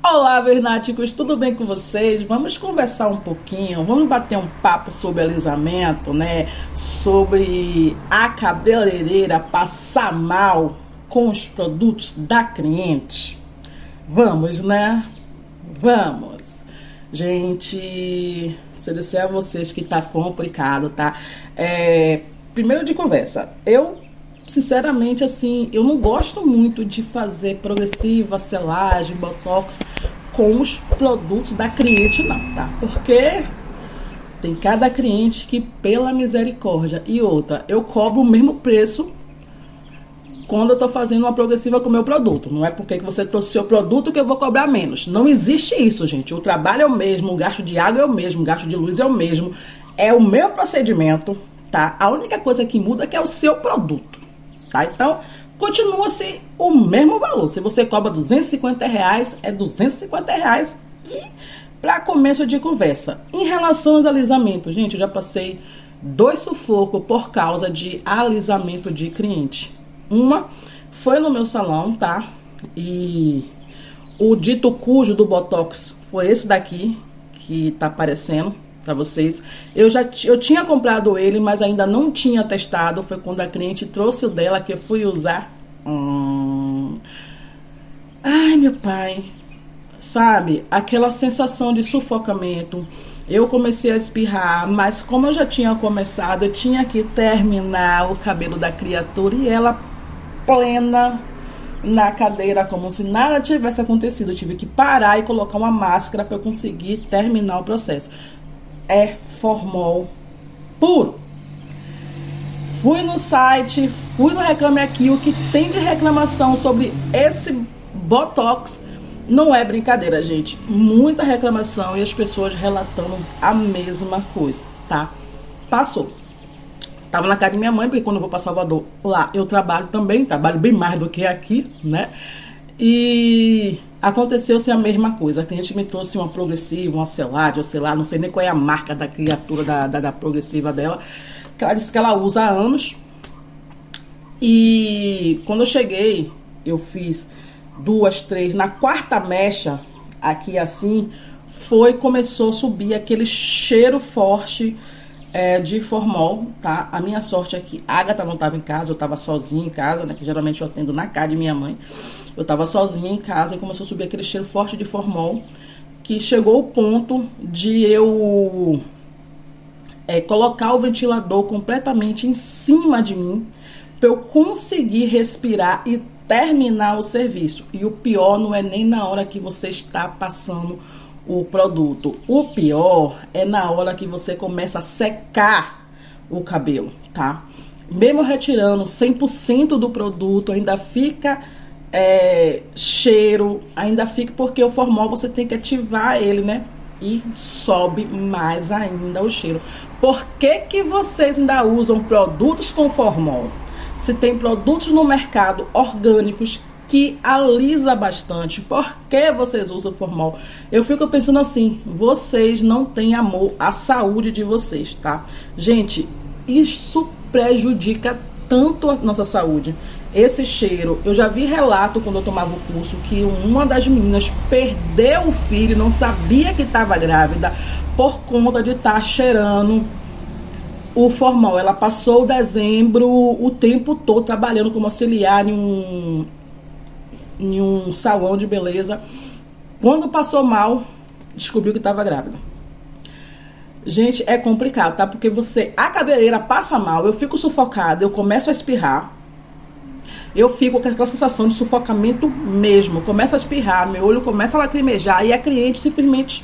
Olá, vernáticos, tudo bem com vocês? Vamos conversar um pouquinho, vamos bater um papo sobre alisamento, né? Sobre a cabeleireira passar mal com os produtos da cliente. Vamos, né? Vamos. Gente, se eu disser a vocês que tá complicado, tá? Primeiro de conversa, sinceramente, assim, eu não gosto muito de fazer progressiva, selagem, botox com os produtos da cliente, não, tá? Porque tem cada cliente que, pela misericórdia, e outra, eu cobro o mesmo preço quando eu tô fazendo uma progressiva com o meu produto. Não é porque você trouxe seu produto que eu vou cobrar menos. Não existe isso, gente. O trabalho é o mesmo, o gasto de água é o mesmo, o gasto de luz é o mesmo. É o meu procedimento, tá? A única coisa que muda é que é o seu produto. Tá? Então, continua-se o mesmo valor. Se você cobra R$250, é R$250. E para começo de conversa, em relação aos alisamentos, gente, eu já passei 2 sufocos por causa de alisamento de cliente. Uma foi no meu salão, tá? E o dito cujo do Botox foi esse daqui, que tá aparecendo para vocês. Eu tinha comprado ele, mas ainda não tinha testado. Foi quando a cliente trouxe o dela que eu fui usar. Ai, meu pai. Sabe? Aquela sensação de sufocamento. Eu comecei a espirrar, mas como eu já tinha começado, eu tinha que terminar o cabelo da criatura e ela plena na cadeira, como se nada tivesse acontecido. Eu tive que parar e colocar uma máscara para eu conseguir terminar o processo. É formol puro. Fui no site, fui no Reclame Aqui. O que tem de reclamação sobre esse Botox não é brincadeira, gente. Muita reclamação e as pessoas relatando a mesma coisa, tá? Passou. Tava na casa de minha mãe, porque quando eu vou para Salvador, lá eu trabalho também, trabalho bem mais do que aqui, né? E aconteceu-se a mesma coisa. A cliente me trouxe uma progressiva, uma selagem, ou sei lá, não sei nem qual é a marca da criatura da progressiva dela, que ela disse que ela usa há anos. E quando eu cheguei, eu fiz 2, 3, na 4ª mecha, aqui assim, começou a subir aquele cheiro forte de formol, tá? A minha sorte é que a Agatha não estava em casa, eu estava sozinha em casa, né? Que geralmente eu atendo na casa de minha mãe. Eu estava sozinha em casa e começou a subir aquele cheiro forte de formol, que chegou ao ponto de eu colocar o ventilador completamente em cima de mim, para eu conseguir respirar e terminar o serviço. E o pior não é nem na hora que você está passando o produto. O pior é na hora que você começa a secar o cabelo, tá? Mesmo retirando 100% do produto, ainda fica cheiro, ainda fica, porque o formol você tem que ativar ele, né? E sobe mais ainda o cheiro. Por que que vocês ainda usam produtos com formol? Se tem produtos no mercado orgânicos que alisa bastante, por que vocês usam formol? Eu fico pensando assim, vocês não têm amor à saúde de vocês, tá? Gente, isso prejudica tanto a nossa saúde. Esse cheiro, eu já vi relato quando eu tomava o curso que uma das meninas perdeu o filho, não sabia que estava grávida por conta de estar cheirando o formol. Ela passou o dezembro o tempo todo trabalhando como auxiliar em um salão de beleza. Quando passou mal, descobriu que estava grávida. Gente, é complicado, tá? Porque a cabeleireira passa mal, eu fico sufocada, eu começo a espirrar. Eu fico com aquela sensação de sufocamento mesmo. Começo a espirrar, meu olho começa a lacrimejar e a cliente simplesmente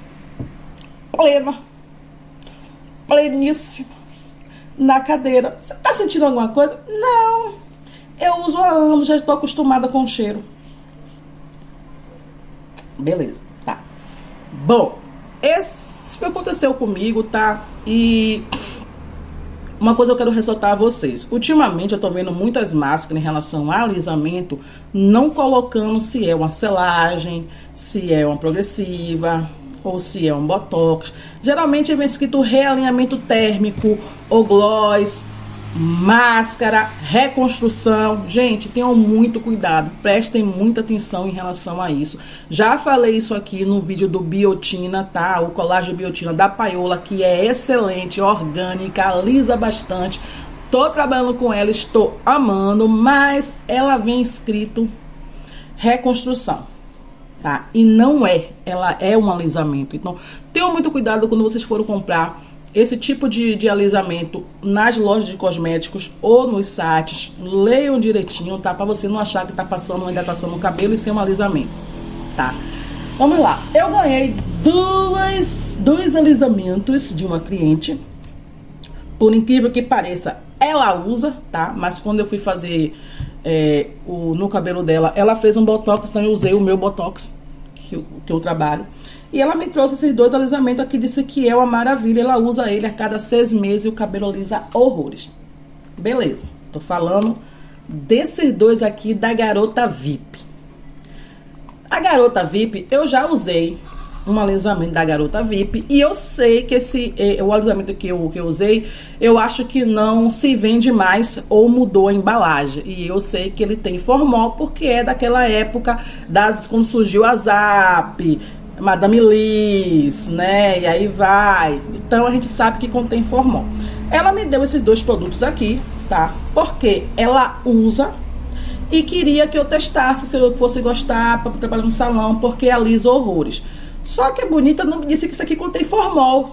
pleníssima na cadeira. Você tá sentindo alguma coisa? Não. Eu uso há anos, já estou acostumada com o cheiro. Beleza, tá. Bom, isso aconteceu comigo, tá? E uma coisa eu quero ressaltar a vocês. Ultimamente eu tô vendo muitas máscaras em relação a alisamento, não colocando se é uma selagem, se é uma progressiva, ou se é um botox. Geralmente vem escrito realinhamento térmico ou gloss, máscara, reconstrução. Gente, tenham muito cuidado, prestem muita atenção em relação a isso. Já falei isso aqui no vídeo do Biotina, tá? O colágeno Biotina da Paola, que é excelente, orgânica, alisa bastante. Tô trabalhando com ela, estou amando, mas ela vem escrito reconstrução, tá? E não é, ela é um alisamento. Então, tenham muito cuidado quando vocês forem comprar esse tipo de alisamento nas lojas de cosméticos ou nos sites. Leiam direitinho, tá? Pra você não achar que tá passando uma hidratação no cabelo e ser um alisamento, tá? Vamos lá. Eu ganhei dois alisamentos de uma cliente. Por incrível que pareça, ela usa, tá? Mas quando eu fui fazer no cabelo dela, ela fez um botox, então eu usei o meu botox que eu trabalho. E ela me trouxe esses dois alisamentos aqui, disse que é uma maravilha. Ela usa ele a cada 6 meses e o cabelo alisa horrores. Beleza, tô falando desses dois aqui da Garota VIP. A Garota VIP, eu já usei um alisamento da Garota VIP e eu sei que o alisamento que eu usei, eu acho que não se vende mais ou mudou a embalagem. E eu sei que ele tem formol porque é daquela época quando surgiu a Zap, Madame Liz, né? E aí vai. Então a gente sabe que contém formol. Ela me deu esses dois produtos aqui, tá? Porque ela usa e queria que eu testasse se eu fosse gostar para trabalhar no salão, porque alisa horrores. Só que a Bonita não me disse que isso aqui contém formol.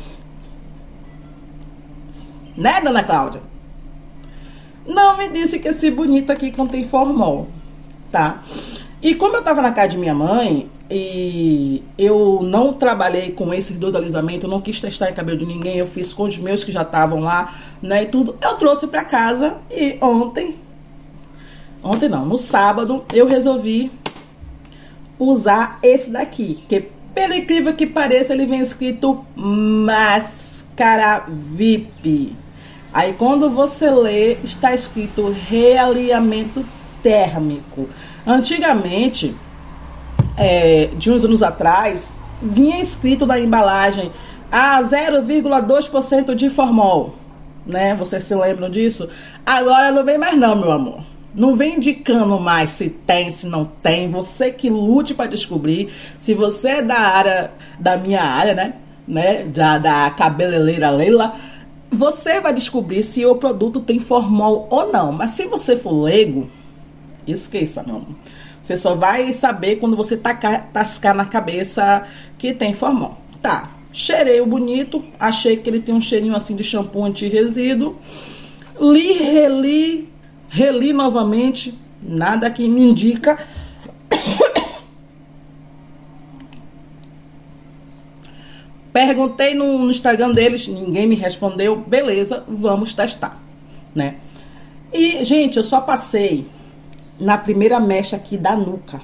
Né, dona Cláudia? Não me disse que esse Bonita aqui contém formol, tá? E como eu tava na casa de minha mãe e eu não trabalhei com esses dois alisamentos, eu não quis testar em cabelo de ninguém, eu fiz com os meus que já estavam lá, né, e tudo. Eu trouxe pra casa e no sábado, eu resolvi usar esse daqui, que pelo incrível que pareça, ele vem escrito máscara VIP. Aí quando você lê, está escrito realinhamento térmico. Antigamente, de uns anos atrás, vinha escrito na embalagem 0,2% de formol, né? Vocês se lembram disso? Agora não vem mais não, meu amor. Não vem indicando mais se tem, se não tem. Você que lute para descobrir. Se você é da minha área, né? Da cabeleireira Leila, você vai descobrir se o produto tem formol ou não. Mas se você for leigo, esqueça, não. Você só vai saber quando você tascar na cabeça que tem formol. Tá, cheirei o bonito, achei que ele tem um cheirinho assim de shampoo anti-resíduo. Reli novamente, nada que me indica. Perguntei no Instagram deles, ninguém me respondeu. Beleza, vamos testar, né? E, gente, eu só passei na primeira mecha aqui da nuca.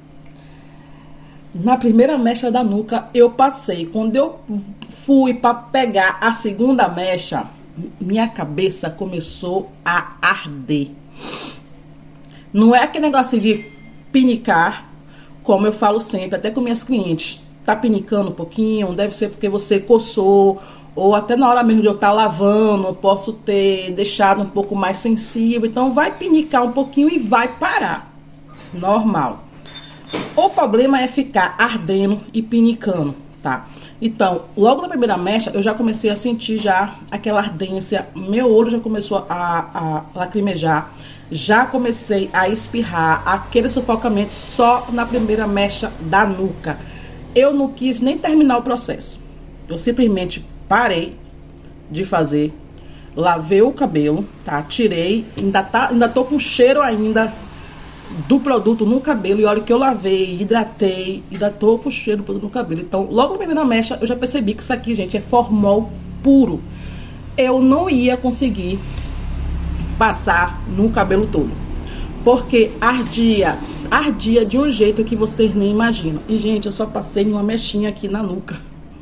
Na primeira mecha da nuca eu passei. Quando eu fui para pegar a segunda mecha, minha cabeça começou a arder. Não é aquele negócio de pinicar, como eu falo sempre, até com minhas clientes. Tá pinicando um pouquinho, deve ser porque você coçou, ou até na hora mesmo de eu estar lavando, eu posso ter deixado um pouco mais sensível. Então vai pinicar um pouquinho e vai parar. Normal. O problema é ficar ardendo e pinicando, tá? Então, logo na primeira mecha, eu já comecei a sentir já aquela ardência. Meu olho já começou a lacrimejar. Já comecei a espirrar, aquele sufocamento só na primeira mecha da nuca. Eu não quis nem terminar o processo. Eu simplesmente parei de fazer, lavei o cabelo, tá? Tirei, ainda tô com cheiro ainda do produto no cabelo. E olha que eu lavei, hidratei, ainda tô com cheiro do produto no cabelo. Então, logo na primeira mecha, eu já percebi que isso aqui, gente, é formol puro. Eu não ia conseguir passar no cabelo todo, porque ardia de um jeito que vocês nem imaginam. E, gente, eu só passei uma mechinha aqui na nuca.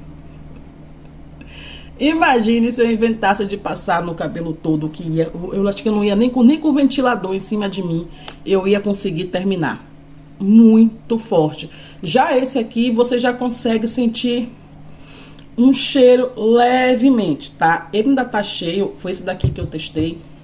Imagine se eu inventasse de passar no cabelo todo, que ia, eu acho que eu não ia nem com ventilador em cima de mim, eu ia conseguir terminar. Muito forte. Já esse aqui, você já consegue sentir um cheiro levemente, tá? Ele ainda tá cheio, foi esse daqui que eu testei.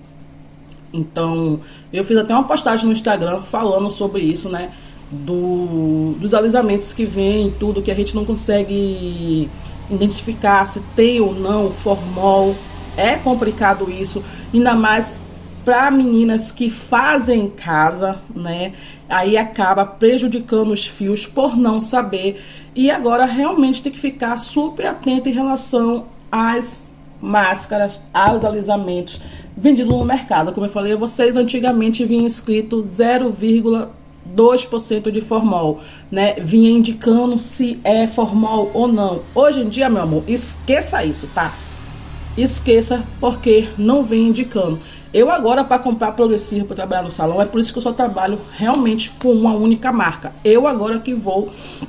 Então, eu fiz até uma postagem no Instagram falando sobre isso, né? Dos alisamentos que vem, tudo que a gente não consegue identificar se tem ou não formol. É complicado isso, ainda mais para meninas que fazem em casa, né? Aí acaba prejudicando os fios por não saber. E agora realmente tem que ficar super atenta em relação às máscaras, aos alisamentos vendidos no mercado. Como eu falei a vocês, antigamente vinha escrito 0,2% de formol, né? Vinha indicando se é formol ou não. Hoje em dia, meu amor, esqueça isso, tá? Esqueça, porque não vem indicando. Eu agora, para comprar progressivo para trabalhar no salão, é por isso que eu só trabalho realmente com uma única marca. Eu agora que vou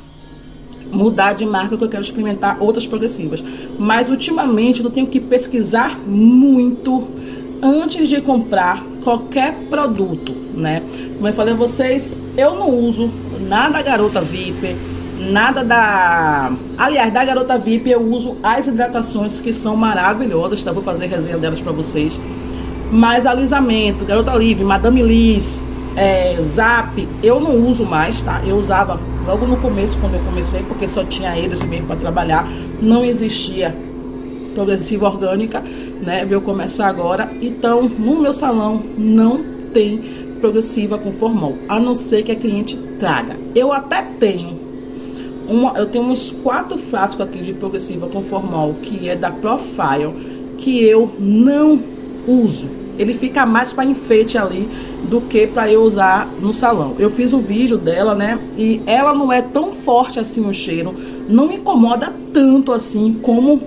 mudar de marca, porque eu quero experimentar outras progressivas. Mas ultimamente eu tenho que pesquisar muito antes de comprar qualquer produto, né? Como eu falei a vocês, eu não uso nada da Garota VIP, nada da... Aliás, da Garota VIP eu uso as hidratações que são maravilhosas, tá? Vou fazer resenha delas pra vocês. Mas alisamento, Garota Livre, Madame Liz, Zap, eu não uso mais, tá? Eu usava logo no começo, quando eu comecei, porque só tinha eles mesmo para trabalhar. Não existia progressiva orgânica, né? Vou começar agora. Então, no meu salão não tem progressiva com formol, a não ser que a cliente traga. Eu até tenho eu tenho uns 4 frascos aqui de progressiva com formol, que é da Profile, que eu não uso. Ele fica mais para enfeite ali do que para eu usar no salão. Eu fiz um vídeo dela, né? E ela não é tão forte assim o cheiro, não me incomoda tanto assim como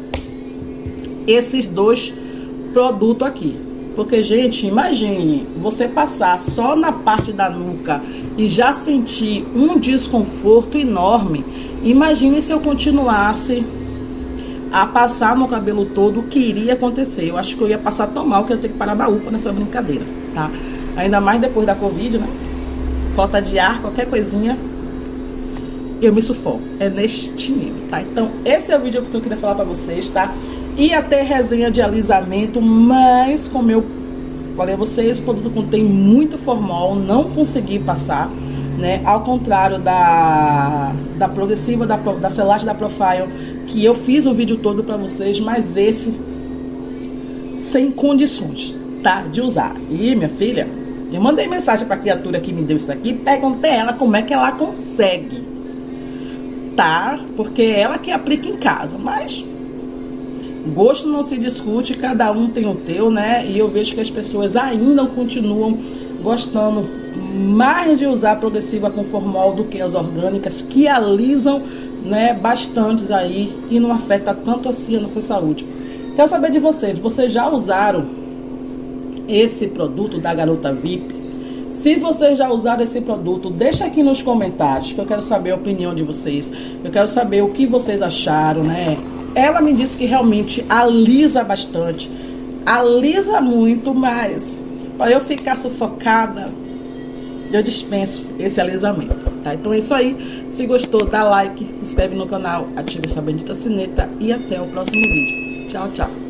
esses dois produtos aqui. Porque, gente, imagine você passar só na parte da nuca e já sentir um desconforto enorme. Imagine se eu continuasse a passar no cabelo todo, o que iria acontecer? Eu acho que eu ia passar tão mal que eu ia ter que parar na UPA nessa brincadeira, tá? Ainda mais depois da Covid, né? Falta de ar, qualquer coisinha, eu me sufoco. É neste nível, tá? Então, esse é o vídeo que eu queria falar pra vocês, tá? Ia ter resenha de alisamento, mas como eu falei a vocês, o produto contém muito formol, não consegui passar, né? Ao contrário da progressiva, da Celeste, da Profile, que eu fiz o vídeo todo pra vocês, mas esse sem condições, tá? De usar. E minha filha, eu mandei mensagem pra criatura que me deu isso aqui, perguntei a ela como é que ela consegue, tá? Porque ela que aplica em casa, mas gosto não se discute, cada um tem o teu, né? E eu vejo que as pessoas ainda continuam gostando mais de usar progressiva com formol do que as orgânicas, que alisam, né, bastante aí e não afeta tanto assim a nossa saúde. Quero saber de vocês já usaram esse produto da Garota VIP? Se vocês já usaram esse produto, deixa aqui nos comentários, que eu quero saber a opinião de vocês. Eu quero saber o que vocês acharam, né? Ela me disse que realmente alisa bastante, alisa muito, mas para eu ficar sufocada, eu dispenso esse alisamento, tá? Então é isso aí. Se gostou, dá like, se inscreve no canal, ativa essa bendita sineta e até o próximo vídeo. Tchau, tchau.